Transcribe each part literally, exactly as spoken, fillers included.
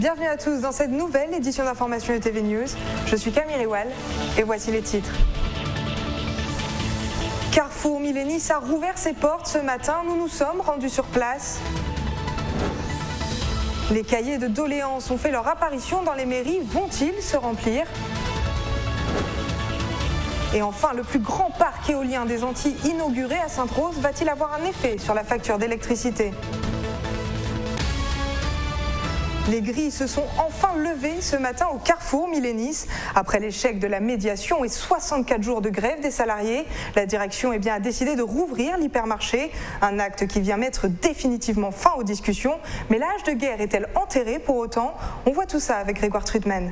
Bienvenue à tous dans cette nouvelle édition d'information de T V News. Je suis Camille Riwal et voici les titres. Carrefour Milenis a rouvert ses portes ce matin. Nous nous sommes rendus sur place. Les cahiers de doléances ont fait leur apparition dans les mairies. Vont-ils se remplir ? Et enfin, le plus grand parc éolien des Antilles inauguré à Sainte-Rose va-t-il avoir un effet sur la facture d'électricité ? Les grilles se sont enfin levées ce matin au Carrefour Milenis. Après l'échec de la médiation et soixante-quatre jours de grève des salariés, la direction eh bien, a décidé de rouvrir l'hypermarché. Un acte qui vient mettre définitivement fin aux discussions. Mais l'âge de guerre est-elle enterrée pour autant ? On voit tout ça avec Grégoire Trutman.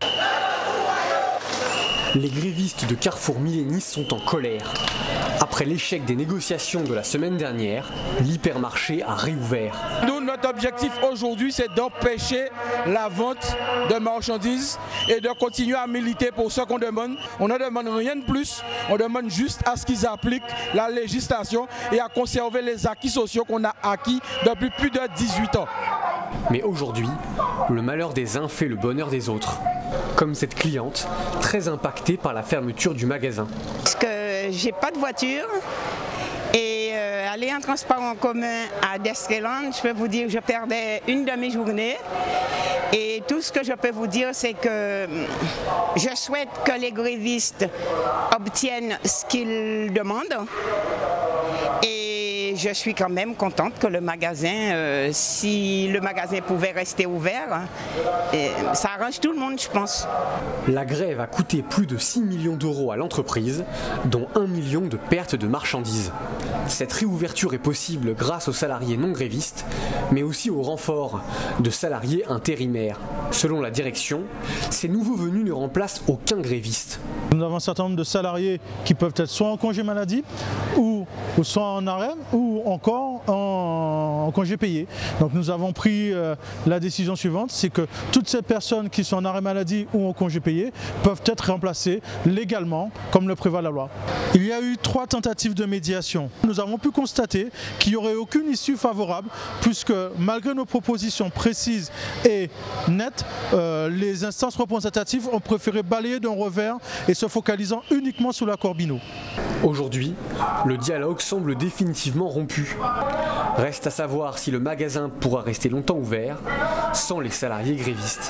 Les grévistes de Carrefour Milenis sont en colère. Après l'échec des négociations de la semaine dernière, l'hypermarché a réouvert. Nous, notre objectif aujourd'hui, c'est d'empêcher la vente de marchandises et de continuer à militer pour ce qu'on demande. On ne demande rien de plus, on demande juste à ce qu'ils appliquent la législation et à conserver les acquis sociaux qu'on a acquis depuis plus de dix-huit ans. Mais aujourd'hui, le malheur des uns fait le bonheur des autres. Comme cette cliente, très impactée par la fermeture du magasin. Parce que j'ai pas de voiture et euh, aller en transport en commun à Deskeland, je peux vous dire que je perdais une demi-journée. Et tout ce que je peux vous dire, c'est que je souhaite que les grévistes obtiennent ce qu'ils demandent. Et je suis quand même contente que le magasin, euh, si le magasin pouvait rester ouvert, euh, ça arrange tout le monde, je pense. La grève a coûté plus de six millions d'euros à l'entreprise, dont un million de pertes de marchandises. Cette réouverture est possible grâce aux salariés non grévistes, mais aussi au renfort de salariés intérimaires. Selon la direction, ces nouveaux venus ne remplacent aucun gréviste. Nous avons un certain nombre de salariés qui peuvent être soit en congé maladie, ou, ou soit en arrêt, ou encore en, en congé payé. Donc nous avons pris euh, la décision suivante, c'est que toutes ces personnes qui sont en arrêt maladie ou en congé payé peuvent être remplacées légalement, comme le prévoit la loi. Il y a eu trois tentatives de médiation. Nous avons pu constater qu'il n'y aurait aucune issue favorable, puisque malgré nos propositions précises et nettes, euh, les instances représentatives ont préféré balayer d'un revers et se focalisant uniquement sur la Corbino. Aujourd'hui, le dialogue semble définitivement rompu. Reste à savoir si le magasin pourra rester longtemps ouvert sans les salariés grévistes.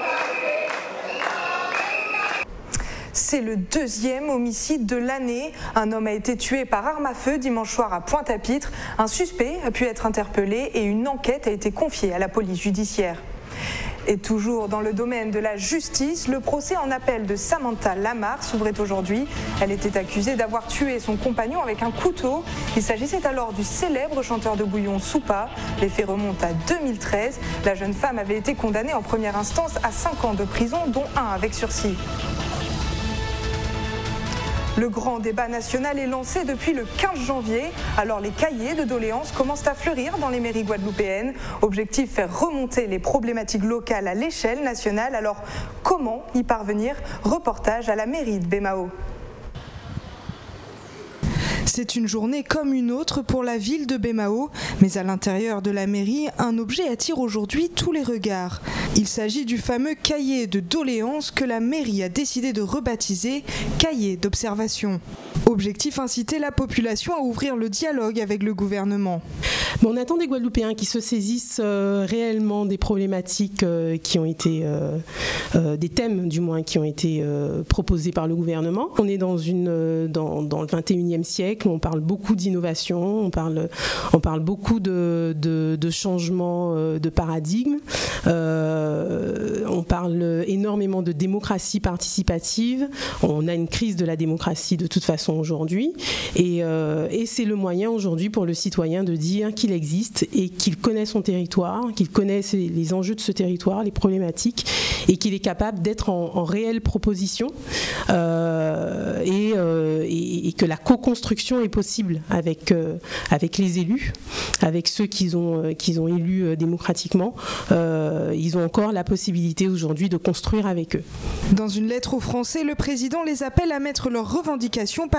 C'est le deuxième homicide de l'année. Un homme a été tué par arme à feu dimanche soir à Pointe-à-Pitre. Un suspect a pu être interpellé et une enquête a été confiée à la police judiciaire. Et toujours dans le domaine de la justice, le procès en appel de Samantha Lamar s'ouvrait aujourd'hui. Elle était accusée d'avoir tué son compagnon avec un couteau. Il s'agissait alors du célèbre chanteur de bouillon Soupa. Les faits remontent à deux mille treize. La jeune femme avait été condamnée en première instance à cinq ans de prison, dont un avec sursis. Le grand débat national est lancé depuis le quinze janvier. Alors les cahiers de doléances commencent à fleurir dans les mairies guadeloupéennes. Objectif, faire remonter les problématiques locales à l'échelle nationale. Alors comment y parvenir ? Reportage à la mairie de Baie-Mahault. C'est une journée comme une autre pour la ville de Baie-Mahault, mais à l'intérieur de la mairie, un objet attire aujourd'hui tous les regards. Il s'agit du fameux cahier de doléances que la mairie a décidé de rebaptiser cahier d'observation. Objectif, inciter la population à ouvrir le dialogue avec le gouvernement. Bon, on attend des Guadeloupéens qui se saisissent euh, réellement des problématiques euh, qui ont été, euh, euh, des thèmes du moins, qui ont été euh, proposés par le gouvernement. On est dans, une, euh, dans, dans le vingt et unième siècle, on parle beaucoup d'innovation, on parle, on parle beaucoup de, de, de changements euh, de paradigme, euh, on parle énormément de démocratie participative, on a une crise de la démocratie de toute façon aujourd'hui, et, euh, et c'est le moyen aujourd'hui pour le citoyen de dire qu'il existe et qu'il connaît son territoire, qu'il connaît les enjeux de ce territoire, les problématiques, et qu'il est capable d'être en, en réelle proposition euh, et, euh, et, et que la co-construction est possible avec, euh, avec les élus, avec ceux qu'ils ont, euh, qu'ils ont élus euh, démocratiquement. Euh, ils ont encore la possibilité aujourd'hui de construire avec eux. Dans une lettre aux Français, le président les appelle à mettre leurs revendications par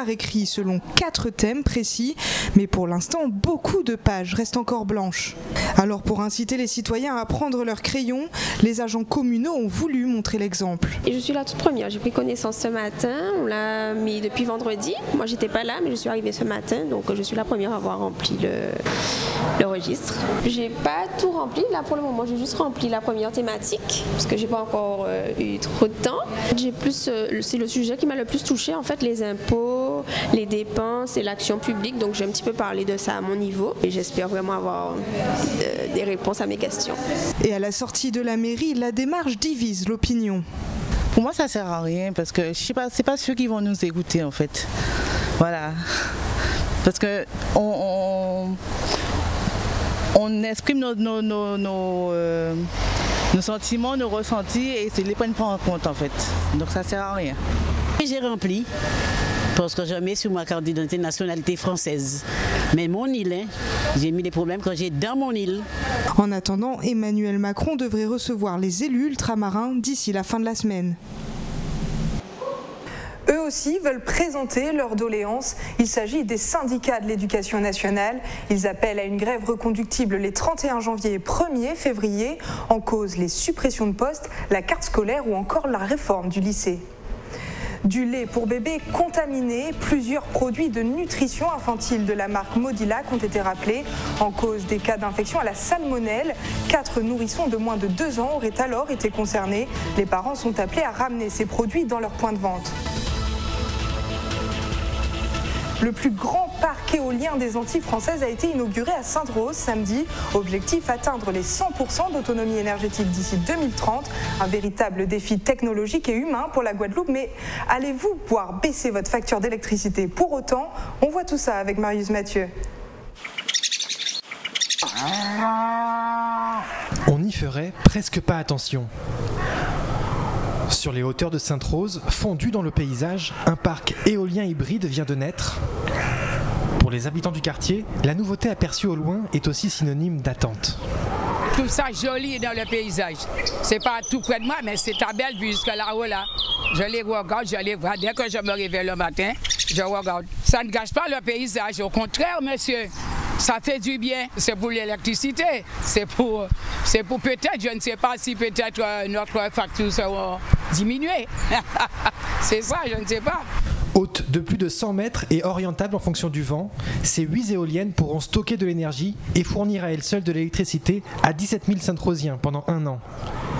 cahier écrit selon quatre thèmes précis, mais pour l'instant, beaucoup de pages restent encore blanches. Alors pour inciter les citoyens à prendre leur crayon, les agents communaux ont voulu montrer l'exemple. Et je suis la toute première, j'ai pris connaissance ce matin, on l'a mis depuis vendredi. Moi j'étais pas là, mais je suis arrivée ce matin, donc je suis la première à avoir rempli le, le registre. J'ai pas tout rempli, là pour le moment j'ai juste rempli la première thématique, parce que j'ai pas encore euh, eu trop de temps. J'ai plus, euh, c'est le sujet qui m'a le plus touché en fait, les impôts, les dépenses et l'action publique, donc j'ai un petit peu parlé de ça à mon niveau et j'espère vraiment avoir euh, des réponses à mes questions. Et à la sortie de la mairie, la démarche divise l'opinion. Pour moi ça sert à rien parce que je sais pas, c'est pas ceux qui vont nous écouter en fait. Voilà. Parce que on, on, on exprime nos, nos, nos, nos, euh, nos sentiments, nos ressentis et ils ne les prennent pas en compte en fait. Donc ça sert à rien. J'ai rempli parce que je mets sur ma carte d'identité nationalité française. Mais mon île, hein, j'ai mis des problèmes quand j'ai dans mon île. En attendant, Emmanuel Macron devrait recevoir les élus ultramarins d'ici la fin de la semaine. Eux aussi veulent présenter leurs doléances. Il s'agit des syndicats de l'éducation nationale. Ils appellent à une grève reconductible les trente et un janvier et premier février. En cause, les suppressions de postes, la carte scolaire ou encore la réforme du lycée. Du lait pour bébés contaminé, plusieurs produits de nutrition infantile de la marque Modilac ont été rappelés. En cause des cas d'infection à la salmonelle, quatre nourrissons de moins de deux ans auraient alors été concernés. Les parents sont appelés à ramener ces produits dans leur point de vente. Le plus grand parc éolien des Antilles françaises a été inauguré à Sainte-Rose samedi. Objectif, atteindre les cent pour cent d'autonomie énergétique d'ici deux mille trente. Un véritable défi technologique et humain pour la Guadeloupe. Mais allez-vous pouvoir baisser votre facture d'électricité pour autant? On voit tout ça avec Marius Mathieu. On n'y ferait presque pas attention. Sur les hauteurs de Sainte-Rose, fondu dans le paysage, un parc éolien hybride vient de naître. Pour les habitants du quartier, la nouveauté aperçue au loin est aussi synonyme d'attente. Tout ça joli dans le paysage. C'est pas tout près de moi, mais c'est ta belle vue jusque là-haut là. Je les regarde, je les vois. Dès que je me réveille le matin, je regarde. Ça ne gâche pas le paysage, au contraire, monsieur. Ça fait du bien, c'est pour l'électricité, c'est pour, c'est pour peut-être, je ne sais pas si peut-être euh, notre facture sera diminuée. C'est ça, je ne sais pas. Haute de plus de cent mètres et orientable en fonction du vent, ces huit éoliennes pourront stocker de l'énergie et fournir à elles seules de l'électricité à dix-sept mille Sainte-Rosiens pendant un an.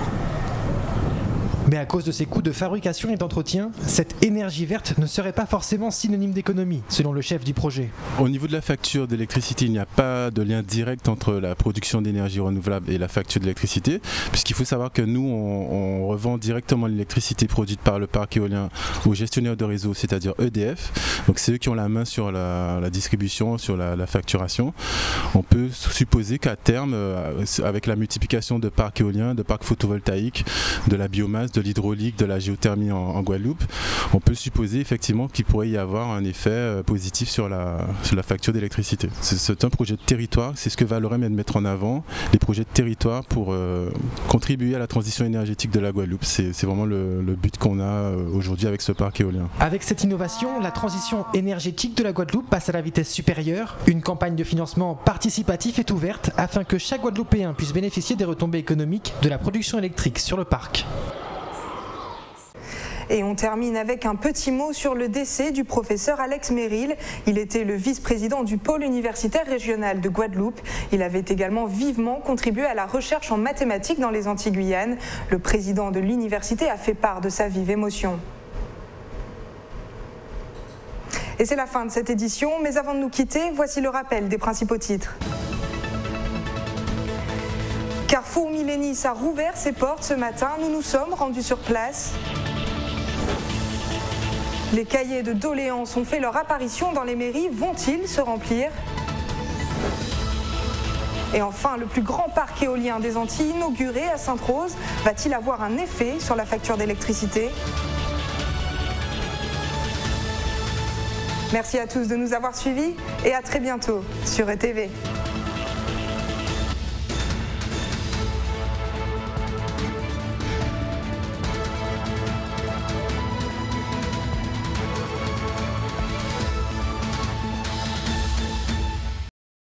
Mais à cause de ses coûts de fabrication et d'entretien, cette énergie verte ne serait pas forcément synonyme d'économie, selon le chef du projet. Au niveau de la facture d'électricité, il n'y a pas de lien direct entre la production d'énergie renouvelable et la facture d'électricité, puisqu'il faut savoir que nous, on, on revend directement l'électricité produite par le parc éolien aux gestionnaires de réseau, c'est-à-dire E D F. Donc c'est eux qui ont la main sur la, la distribution, sur la, la facturation. On peut supposer qu'à terme, avec la multiplication de parcs éoliens, de parcs photovoltaïques, de la biomasse, de l'hydraulique, de la géothermie en, en Guadeloupe, on peut supposer effectivement qu'il pourrait y avoir un effet euh, positif sur la, sur la facture d'électricité. C'est, c'est un projet de territoire, c'est ce que Valorem aime mettre en avant, les projets de territoire pour euh, contribuer à la transition énergétique de la Guadeloupe. C'est, c'est vraiment le, le but qu'on a euh, aujourd'hui avec ce parc éolien. Avec cette innovation, la transition énergétique de la Guadeloupe passe à la vitesse supérieure. Une campagne de financement participatif est ouverte afin que chaque Guadeloupéen puisse bénéficier des retombées économiques de la production électrique sur le parc. Et on termine avec un petit mot sur le décès du professeur Alex Merrill. Il était le vice-président du pôle universitaire régional de Guadeloupe. Il avait également vivement contribué à la recherche en mathématiques dans les Antilles-Guyane. Le président de l'université a fait part de sa vive émotion. Et c'est la fin de cette édition, mais avant de nous quitter, voici le rappel des principaux titres. Carrefour Millénis a rouvert ses portes ce matin. Nous nous sommes rendus sur place. Les cahiers de doléances ont fait leur apparition dans les mairies. Vont-ils se remplir? Et enfin, le plus grand parc éolien des Antilles inauguré à Sainte-Rose va-t-il avoir un effet sur la facture d'électricité? Merci à tous de nous avoir suivis et à très bientôt sur E T V.